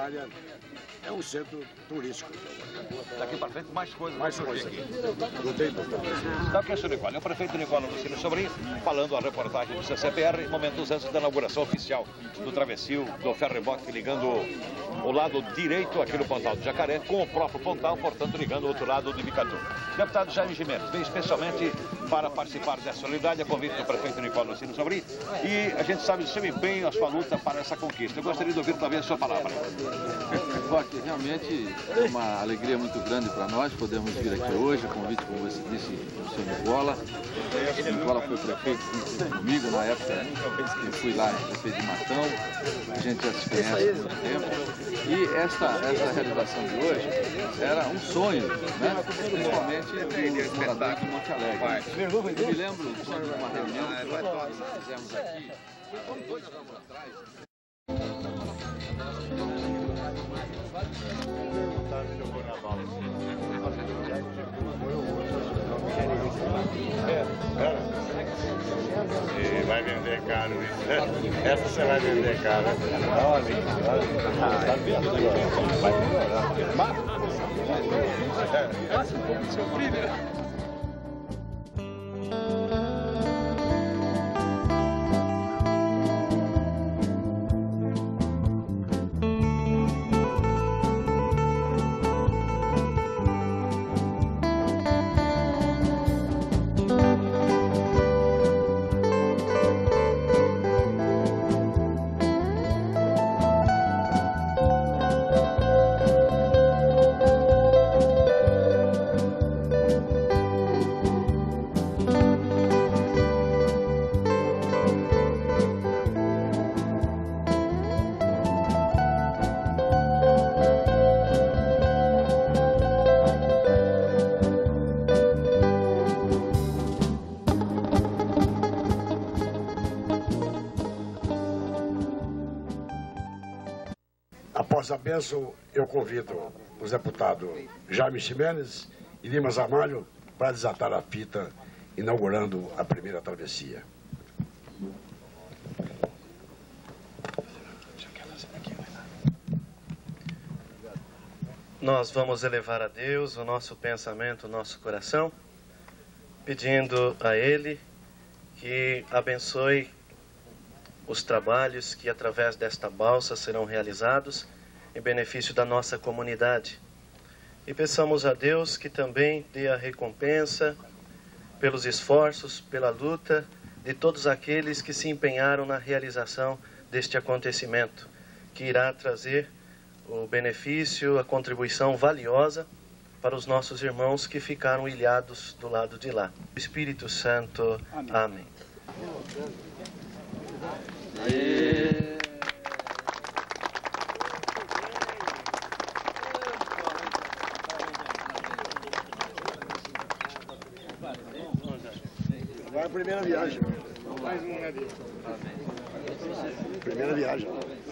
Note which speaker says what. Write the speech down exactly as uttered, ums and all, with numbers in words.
Speaker 1: área é um centro turístico.
Speaker 2: Daqui para frente, mais coisas.
Speaker 1: Mais coisas aqui. Não tem dúvida.
Speaker 2: Então, aqui é o senhor Nicola, é o prefeito Nicola Lucílio Sobrinho, falando a reportagem do C C P R, momentos antes da inauguração oficial do travessil do ferry-boat, ligando o lado direito aqui no Pontal do Jacaré, com o próprio Pontal, portanto, ligando o outro lado de Bicatu. Deputado Jaime Gimenez veio especialmente para participar dessa solenidade, a convite do prefeito Nicola Lucílio Sobrinho, e a gente sabe do seu empenho, a sua luta para essa conquista. Eu gostaria de ouvir talvez a sua palavra.
Speaker 3: Roque, realmente é uma alegria muito grande para nós podermos vir aqui hoje, a convite, como você disse, do senhor Nicola. O Nicola foi prefeito comigo na época que fui lá, prefeito de Matão, a gente já se conhece há muito tempo. E esta, esta realização de hoje era um sonho, né? Principalmente dos moradores de Monte Alegre. Eu me lembro de uma reunião que nós fizemos aqui, dois anos atrás.
Speaker 4: E vai vender caro isso, né? Essa você vai vender caro. Olha, olha. Tá vendo? Vai melhorar. Passa um pouco do seu brilho.
Speaker 1: Após a bênção, eu convido os deputados Jaime Gimenez e Limas Amalho para desatar a fita, inaugurando a primeira travessia.
Speaker 5: Nós vamos elevar a Deus o nosso pensamento, o nosso coração, pedindo a Ele que abençoe os trabalhos que através desta balsa serão realizados em benefício da nossa comunidade. E peçamos a Deus que também dê a recompensa pelos esforços, pela luta de todos aqueles que se empenharam na realização deste acontecimento, que irá trazer o benefício, a contribuição valiosa para os nossos irmãos que ficaram ilhados do lado de lá. Espírito Santo. Amém. Amém.
Speaker 3: Aê.
Speaker 1: Vai a primeira viagem. Mais um, né, Primeira viagem.